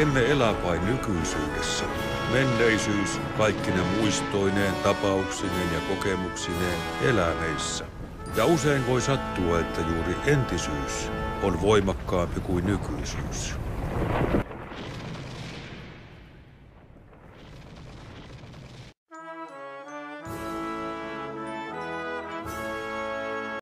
emme elä vain nykyisyydessä. Menneisyys, kaikkine muistoineen, tapauksineen ja kokemuksineen elää meissä. Ja usein voi sattua, että juuri entisyys on voimakkaampi kuin nykyisyys.